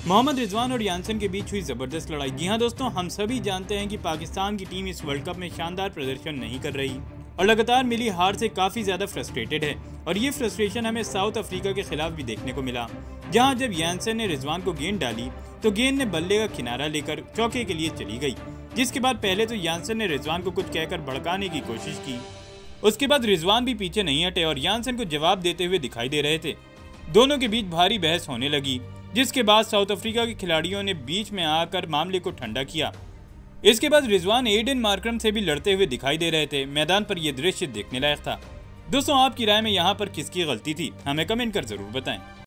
मोहम्मद रिजवान और यानसन के बीच हुई जबरदस्त लड़ाई। जी हाँ दोस्तों, हम सभी जानते हैं कि पाकिस्तान की टीम इस वर्ल्ड कप में शानदार प्रदर्शन नहीं कर रही और लगातार मिली हार से काफी ज्यादा फ्रस्ट्रेटेड है। और ये फ्रस्ट्रेशन हमें साउथ अफ्रीका के खिलाफ भी देखने को मिला, जहां जब यानसन ने रिजवान को गेंद डाली तो गेंद ने बल्ले का किनारा लेकर चौके के लिए चली गई। जिसके बाद पहले तो यानसन ने रिजवान को कुछ कहकर भड़काने की कोशिश की, उसके बाद रिजवान भी पीछे नहीं हटे और यानसन को जवाब देते हुए दिखाई दे रहे थे। दोनों के बीच भारी बहस होने लगी, जिसके बाद साउथ अफ्रीका के खिलाड़ियों ने बीच में आकर मामले को ठंडा किया। इसके बाद रिजवान एडन मार्करम से भी लड़ते हुए दिखाई दे रहे थे। मैदान पर यह दृश्य देखने लायक था। दोस्तों, आपकी राय में यहाँ पर किसकी गलती थी, हमें कमेंट कर जरूर बताएं।